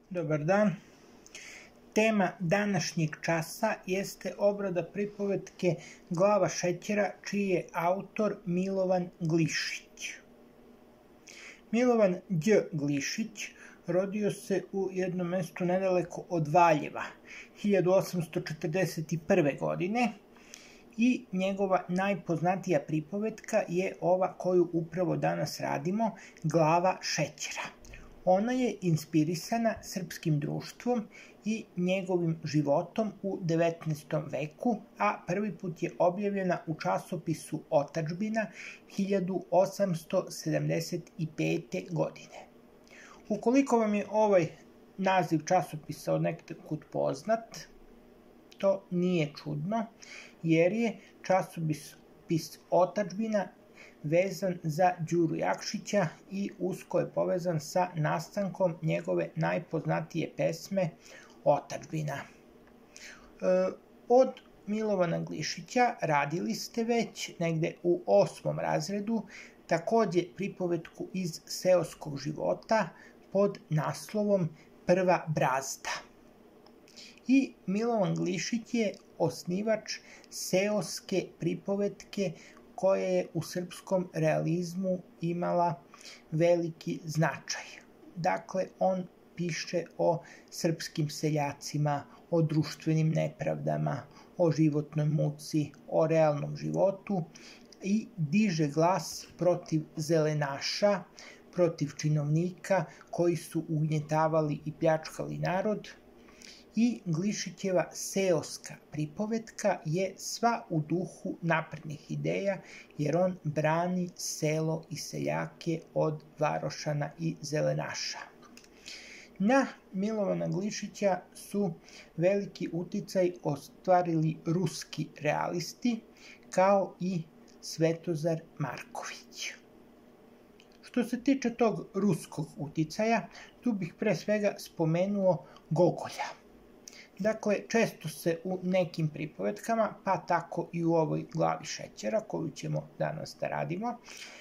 Dobar dan. Tema današnjeg časa jeste obrada pripovetke Glava šećera, čiji je autor Milovan Glišić. Milovan Đ. Glišić rodio se u jednom mestu nedaleko od Valjeva 1841. godine i njegova najpoznatija pripovetka je ova koju upravo danas radimo, Glava šećera. Ona je inspirisana srpskim društvom i njegovim životom u 19. veku, a prvi put je objavljena u časopisu Otadžbina 1875. godine. Ukoliko vam je ovaj naziv časopisa od nekud poznat, to nije čudno, jer je časopis Otadžbina vezan za Đuru Jakšića i usko je povezan sa nastankom njegove najpoznatije pesme Otadžbina. Od Milovana Glišića radili ste već negde u 8. razredu takođe pripovetku iz seoskog života pod naslovom Prva brazda. I Milovan Glišić je osnivač seoske pripovetke koja je u srpskom realizmu imala veliki značaj. Dakle, on piše o srpskim seljacima, o društvenim nepravdama, o životnoj muci, o realnom životu i diže glas protiv zelenaša, protiv činovnika koji su ugnjetavali i pljačkali narod. I Glišićeva seoska pripovetka je sva u duhu naprednih ideja, jer on brani selo i seljake od varošana i zelenaša. Na Milovana Glišića su veliki uticaj ostvarili ruski realisti, kao i Svetozar Marković. Što se tiče tog ruskog uticaja, tu bih pre svega spomenuo Gogolja. Dakle, često se u nekim pripovetkama, pa tako i u ovoj Glavi šećera, koju ćemo danas da radimo,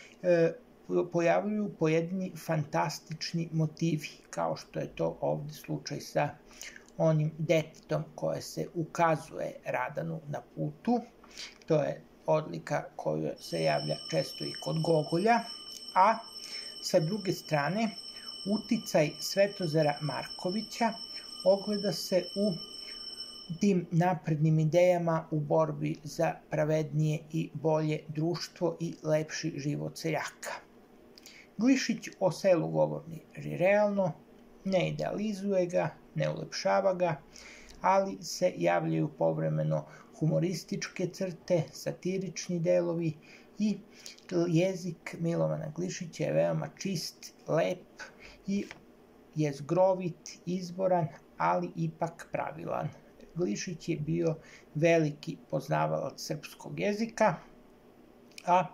pojavljuju pojedini fantastični motivi, kao što je to ovde slučaj sa onim detetom koje se ukazuje Radanu na putu. To je odlika koju se javlja često i kod Gogolja, a sa druge strane, uticaj Svetozara Markovića ogleda se u tim naprednim idejama u borbi za pravednije i bolje društvo i lepši život seljaka. Glišić o selu govori realno, ne idealizuje ga, ne ulepšava ga, ali se javljaju povremeno humorističke crte, satirični delovi i jezik Milovana Glišića je veoma čist, lep i jezgrovit, izboran, ali ipak pravilan. Glišić je bio veliki poznavalac srpskog jezika, a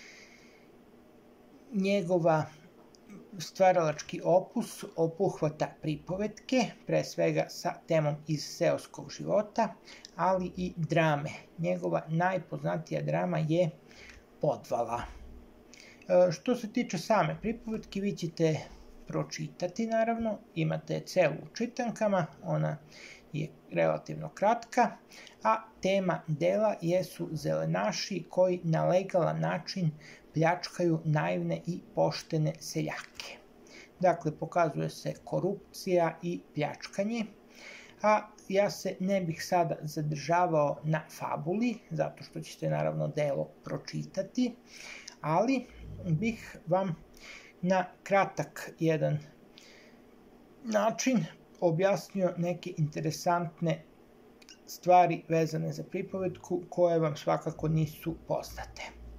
njegova stvaralački opus obuhvata pripovetke, pre svega sa temom iz seoskog života, ali i drame. Njegova najpoznatija drama je Podvala. Što se tiče same pripovetke, vi ćete pročitati, naravno, imate celu u čitankama, ona je relativno kratka, a tema dela jesu zelenaši koji na legalan način pljačkaju naivne i poštene seljake. Dakle, pokazuje se korupcija i pljačkanje, a ja se ne bih sada zadržavao na fabuli, zato što ćete naravno delo pročitati, ali bih vam na kratak jedan način objasnio neke interesantne stvari vezane za pripovetku koje vam svakako nisu poznate.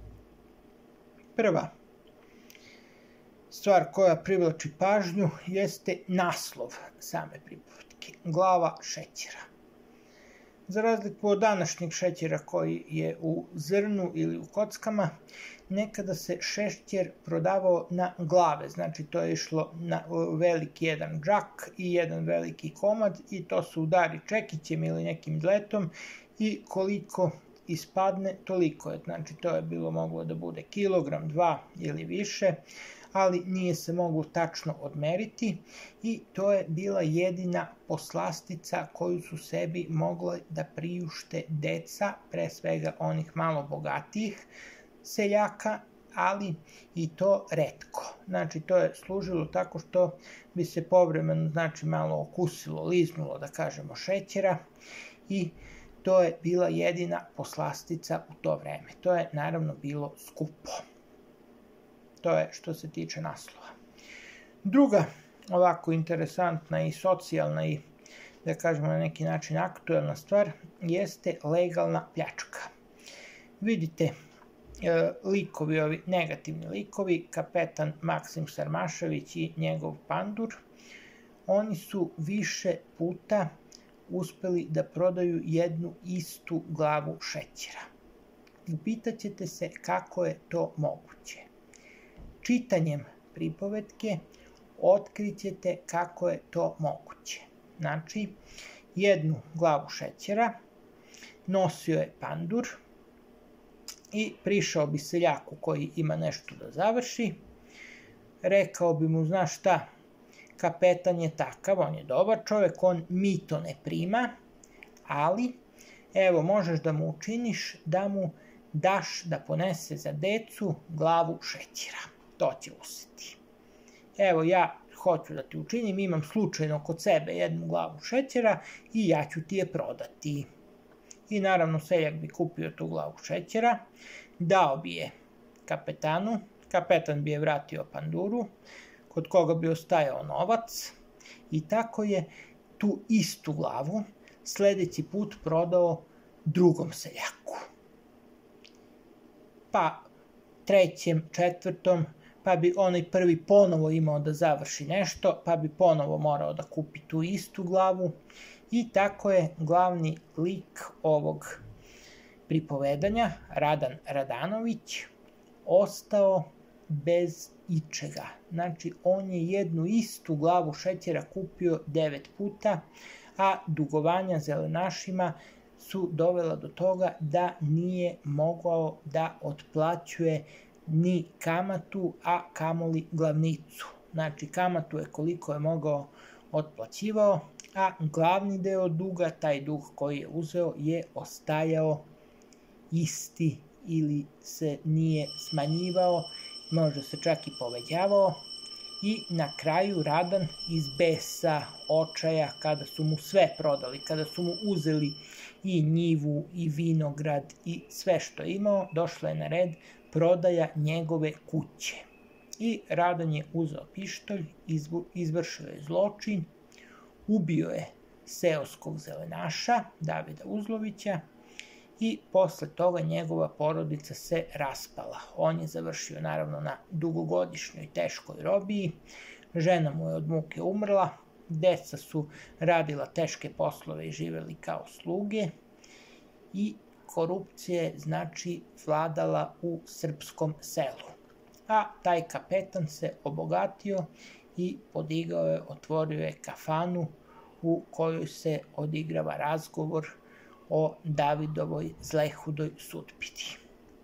Prva stvar koja privlači pažnju jeste naslov same pripovetke, Glava šećera. Za razliku od današnjeg šećera koji je u zrnu ili u kockama, nekada se šećer prodavao na glave, znači to je išlo na veliki jedan džak i jedan veliki komad i to se udari čekićem ili nekim dletom i koliko ispadne, toliko je. Znači to je bilo moglo da bude kilogram, 2 ili više, ali nije se moglo tačno odmeriti i to je bila jedina poslastica koju su sebi mogli da priušte deca, pre svega onih malo bogatijih seljaka, ali i to retko. Znači, to je služilo tako što bi se povremeno, znači, malo okusilo, liznulo, da kažemo, šećera i to je bila jedina poslastica u to vreme. To je naravno bilo skupo. To je što se tiče naslova. Druga ovako interesantna i socijalna i, da kažemo, na neki način aktuelna stvar jeste legalna pljačka. Vidite, likovi, ovi negativni likovi, kapetan Maksim Sarmašević i njegov pandur, oni su više puta uspeli da prodaju jednu istu glavu šećera. Upitaćete se kako je to moguće. Čitanjem pripovetke otkrićete kako je to moguće. Znači, jednu glavu šećera nosio je pandur i prišao bi seljaku koji ima nešto da završi, rekao bi mu, znaš šta, kapetan je takav, on je dobar čovjek, on mito ne prima, ali evo možeš da mu učiniš da mu daš da ponese za decu glavu šećera. To će useti. Evo ja hoću da ti učinim, imam slučajno kod sebe jednu glavu šećera i ja ću ti je prodati. I naravno seljak bi kupio tu glavu šećera, dao bi je kapetanu, kapetan bi je vratio panduru, kod koga bi ostajao novac i tako je tu istu glavu sledeći put prodao drugom seljaku. Pa trećem, četvrtom, pa bi onaj prvi ponovo imao da završi nešto, pa bi ponovo morao da kupi tu istu glavu i tako je glavni lik ovog pripovedanja, Radan Radanović, ostao bez ičega. Znači, on je jednu istu glavu šećera kupio 9 puta, a dugovanja zelenašima su dovela do toga da nije mogao da otplaćuje ni kamatu, a kamoli glavnicu. Znači, kamatu je koliko je mogao otplaćivao, a glavni deo duga, taj dug koji je uzeo, je ostajao isti ili se nije smanjivao, možda se čak i povećavao. I na kraju Radan iz besa, očaja, kada su mu sve prodali, kada su mu uzeli i njivu i vinograd i sve što je imao, došla je na red prodaja njegove kuće. I Radan je uzeo pištolj, izvršio je zločin, ubio je seoskog zelenaša, Davida Uzlovića, i posle toga njegova porodica se raspala. On je završio naravno na dugogodišnjoj teškoj robiji, žena mu je od muke umrla, deca su radila teške poslove i živeli kao sluge i korupcija je, znači, vladala u srpskom selu. A taj kapetan se obogatio i podigao je, otvorio je kafanu u kojoj se odigrava razgovor o Davidovoj zlehudoj sudbini.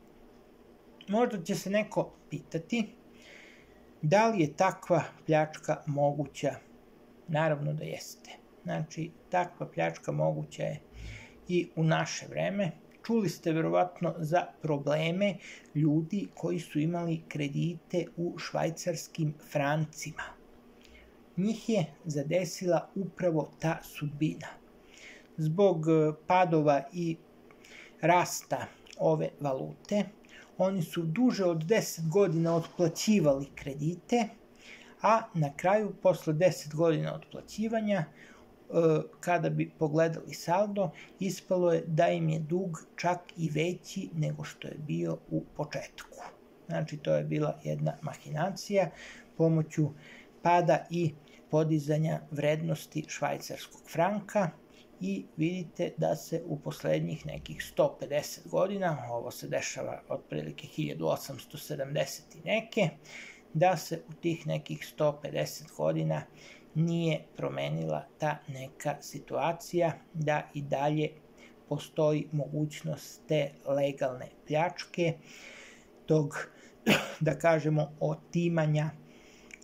Možda će se neko pitati da li je takva pljačka moguća? Naravno da jeste. Znači, takva pljačka moguća je i u naše vreme. Čuli ste verovatno za probleme ljudi koji su imali kredite u švajcarskim francima. Njih je zadesila upravo ta sudbina. Zbog padova i rasta ove valute, oni su duže od 10 godina otplaćivali kredite, a na kraju, posle 10 godina otplaćivanja, kada bi pogledali saldo, ispalo je da im je dug čak i veći nego što je bio u početku. Znači, to je bila jedna mahinacija pomoću pada i podizanja vrednosti švajcarskog franka i vidite da se u poslednjih nekih 150 godina, ovo se dešava otprilike 1870 i neke, da se u tih nekih 150 godina nije promenila ta neka situacija, da i dalje postoji mogućnost te legalne pljačke, tog, da kažemo, otimanja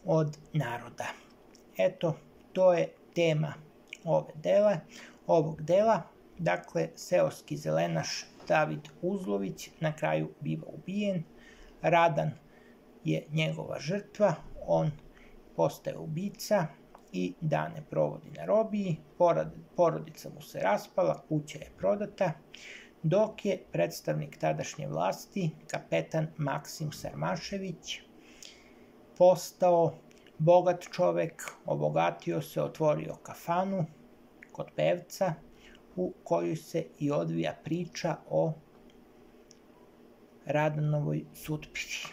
od naroda. Eto, to je tema ovog dela. Dakle, seoski zelenaš David Uzlović na kraju biva ubijen. Radan je njegova žrtva, on postaje ubica i dane provodi na robiji, porodica mu se raspala, kuća je prodata, dok je predstavnik tadašnje vlasti, kapetan Maksim Sarmašević, postao bogat čovek, obogatio se, otvorio kafanu kod pevca u kojoj se i odvija priča o Radanovoj sudbini.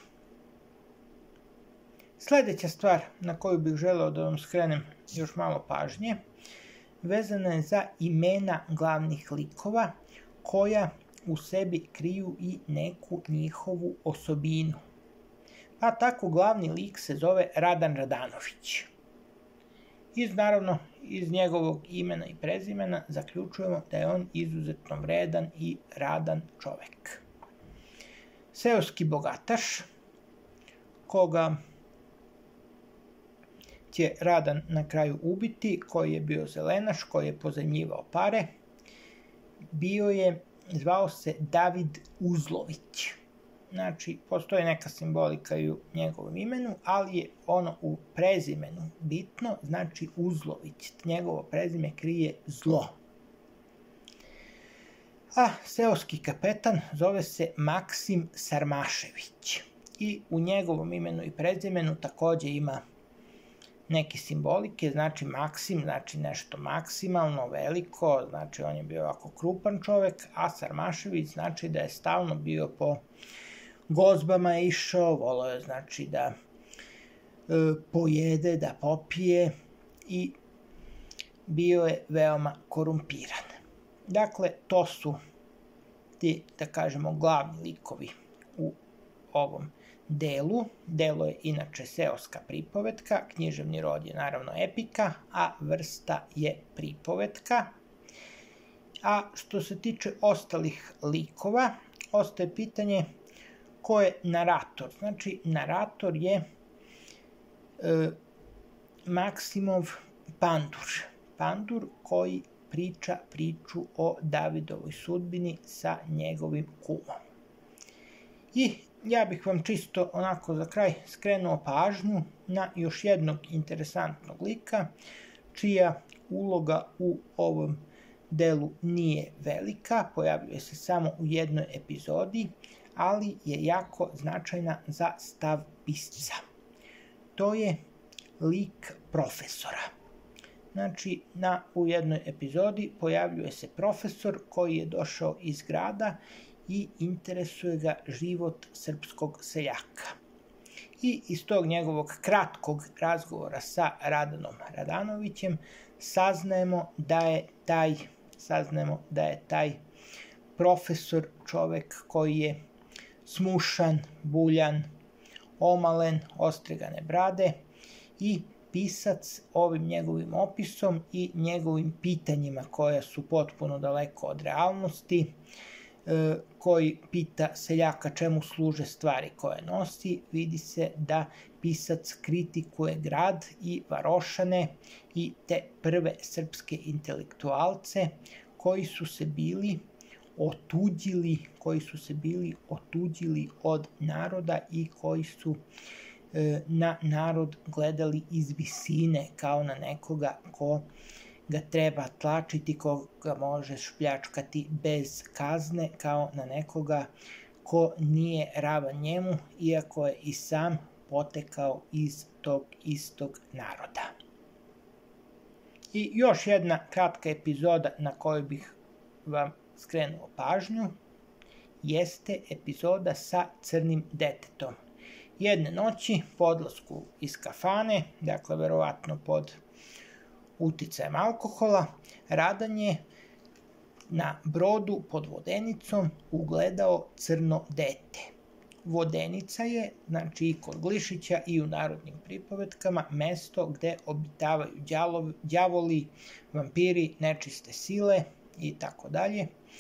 Sljedeća stvar na koju bih želeo da vam skrenem još malo pažnje, vezana je za imena glavnih likova koja u sebi kriju i neku njihovu osobinu. Pa tako glavni lik se zove Radan Radanović. Naravno, iz njegovog imena i prezimena zaključujemo da je on izuzetno vredan i radan čovek. Seoski bogataš, koga će Radan na kraju ubiti, koji je bio zelenaš, koji je pozajmljivao pare, zvao se David Uzlović. Znači, postoji neka simbolika i u njegovom imenu, ali je ono u prezimenu bitno, znači Uzlović. Njegovo prezime krije zlo. A seoski kapetan zove se Maksim Sarmašević. I u njegovom imenu i prezimenu također ima neke simbolike, znači Maksim, znači nešto maksimalno, veliko, znači on je bio ovako krupan čovek, a Sarmašević znači da je stalno bio po gozbama je išao, volao je znači da pojede, da popije i bio je veoma korumpiran. Dakle, to su ti, da kažemo, glavni likovi u ovom delu. Delo je inače seoska pripovetka, književni rod je naravno epika, a vrsta je pripovetka. A što se tiče ostalih likova, ostaje pitanje ko je narator. Znači, narator je Maksimov Pandur. Pandur koji priča priču o Davidovoj sudbini sa njegovim kumom. I ja bih vam čisto onako za kraj skrenuo pažnju na još jednog interesantnog lika, čija uloga u ovom delu nije velika, pojavljuje se samo u jednoj epizodi, ali je jako značajna za stav pisca. To je lik profesora. Znači, u jednoj epizodi pojavljuje se profesor koji je došao iz grada i interesuje ga život srpskog seljaka. I iz tog njegovog kratkog razgovora sa Radanom Radanovićem saznajemo da je taj profesor čovek koji je smušan, buljan, omalen, ostrigane brade i pisac ovim njegovim opisom i njegovim pitanjima koja su potpuno daleko od realnosti, koji pita seljaka čemu služe stvari koje nosi, vidi se da pisac kritikuje grad i varošane i te prve srpske intelektualce koji su se bili otuđili od naroda i koji su na narod gledali iz visine kao na nekoga ko ga treba tlačiti, koga možeš pljačkati bez kazne, kao na nekoga ko nije ravan njemu, iako je i sam potekao iz tog istog naroda. I još jedna kratka epizoda na koju bih vam skrenuo pažnju jeste epizoda sa crnim detetom. Jedne noći po odlasku iz kafane, dakle verovatno pod uticajem alkohola, Radan je na brodu pod Vodenicom ugledao crno dete. Vodenica je, znači i kod Glišića i u narodnim pripovetkama, mesto gde obitavaju đavoli, vampiri, nečiste sile i tako dalje.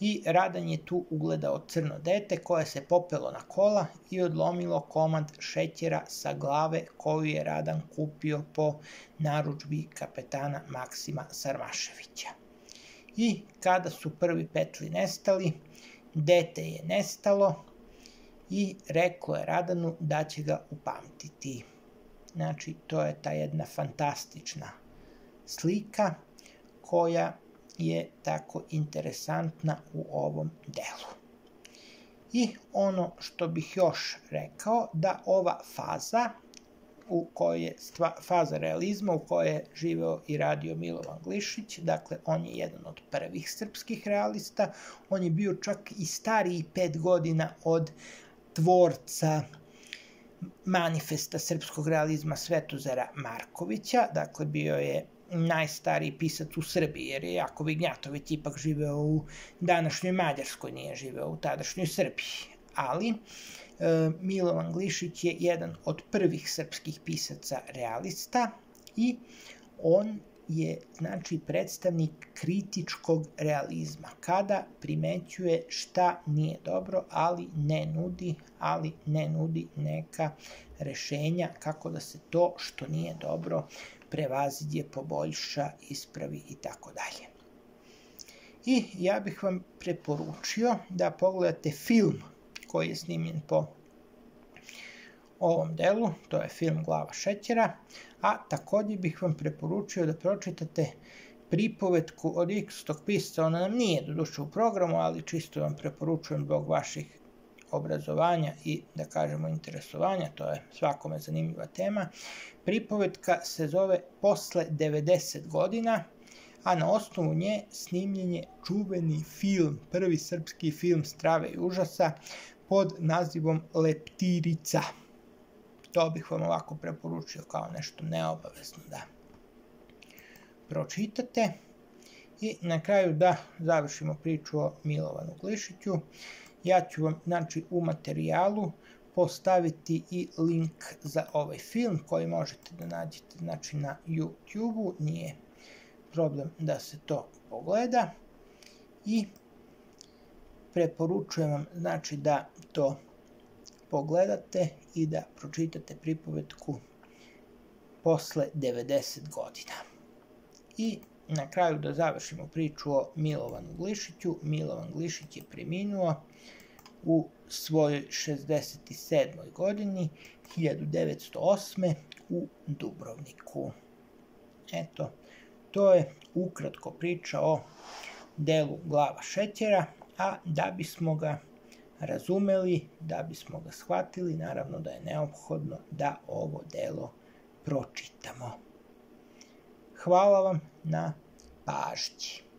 i Radan je tu ugledao crno dete koje se popelo na kola i odlomilo komad šećera sa glave koju je Radan kupio po narudžbi kapetana Maksima Sarmaševića. I kada su prvi petli nestali, dete je nestalo i reklo je Radanu da će ga upamtiti. Znači, to je ta jedna fantastična slika koja je tako interesantna u ovom delu. I ono što bih još rekao, da ova faza, u kojoj je faza realizma, u kojoj je živeo i radio Milovan Glišić, dakle on je jedan od prvih srpskih realista, on je bio čak i stariji 5 godina od tvorca manifesta srpskog realizma Svetozara Markovića, dakle bio je najstariji pisac u Srbiji, jer je Jakov Ignjatović ipak živeo u današnjoj Mađarskoj, nije živeo u tadašnjoj Srbiji. Ali Milovan Glišić je jedan od prvih srpskih pisaca realista i on je, znači, predstavnik kritičkog realizma, kada primećuje šta nije dobro, ali ne nudi neka rešenja kako da se to što nije dobro prevaziđe, poboljša, ispravi i tako dalje. I ja bih vam preporučio da pogledate film koji je snimljen po ovom delu, to je film Glava šećera, a također bih vam preporučio da pročitate pripovetku od istog pisca, ona nam nije doduše u programu, ali čisto vam preporučujem zbog vaših obrazovanja i, da kažemo, interesovanja, to je svakome zanimljiva tema. Pripovetka se zove Posle 90 godina, a na osnovu nje snimljen je čuveni film, prvi srpski film Strave i užasa pod nazivom Leptirica. To bih vam ovako preporučio kao nešto neobavezno da pročitate. I na kraju da završimo priču o Milovanu Glišiću. Ja ću vam, znači, u materijalu postaviti i link za ovaj film koji možete da nađete, znači, na YouTube-u, nije problem da se to pogleda. I preporučujem vam, znači, da to pogledate i da pročitate pripovetku Posle 90 godina. I na kraju da završimo priču o Milovanu Glišiću. Milovan Glišić je preminuo u svojoj 67. godini 1908. u Dubrovniku. Eto, to je ukratko priča o delu Glava šećera, a da bismo ga razumeli, da bismo ga shvatili, naravno da je neophodno da ovo delo pročitamo. Hvala vam na pažnji.